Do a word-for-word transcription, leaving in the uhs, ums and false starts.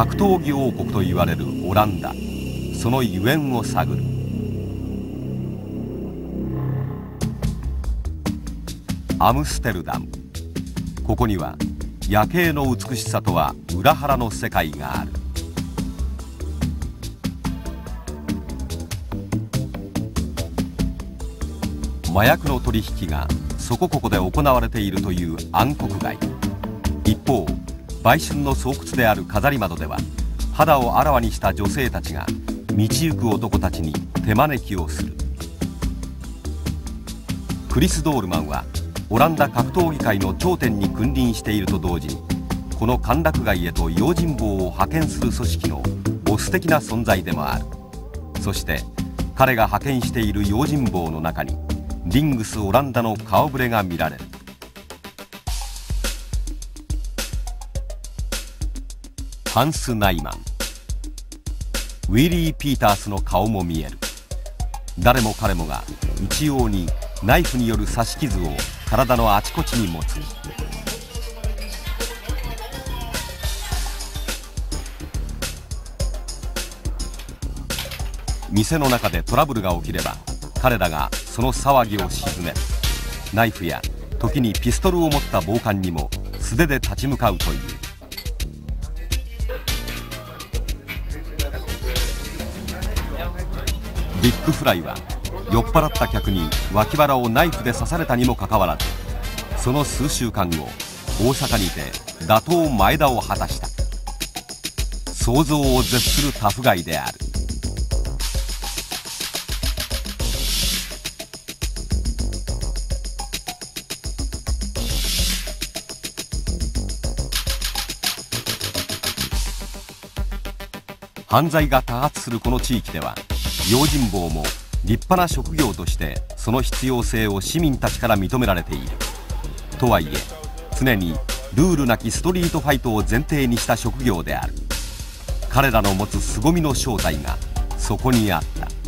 格闘技王国といわれるオランダ、そのゆえんを探る。アムステルダム。ここには夜景の美しさとは裏腹の世界がある。麻薬の取引がそこここで行われているという暗黒街。一方、売春の巣窟である飾り窓では肌をあらわにした女性たちが道行く男たちに手招きをする。クリス・ドールマンはオランダ格闘技界の頂点に君臨していると同時に、この歓楽街へと用心棒を派遣する組織のボス的な存在でもある。そして彼が派遣している用心棒の中にリングス・オランダの顔ぶれが見られる。ハンス・ナイマン、ウィリー・ピータースの顔も見える。誰も彼もが一様にナイフによる刺し傷を体のあちこちに持つ。店の中でトラブルが起きれば彼らがその騒ぎを鎮める。ナイフや時にピストルを持った暴漢にも素手で立ち向かうという。ビッグフライは酔っ払った客に脇腹をナイフで刺されたにもかかわらず、その数週間後大阪にて打倒前田を果たした。想像を絶するタフガイである。犯罪が多発するこの地域では用心棒も立派な職業としてその必要性を市民たちから認められている。とはいえ常にルールなきストリートファイトを前提にした職業である。彼らの持つ凄みの正体がそこにあった。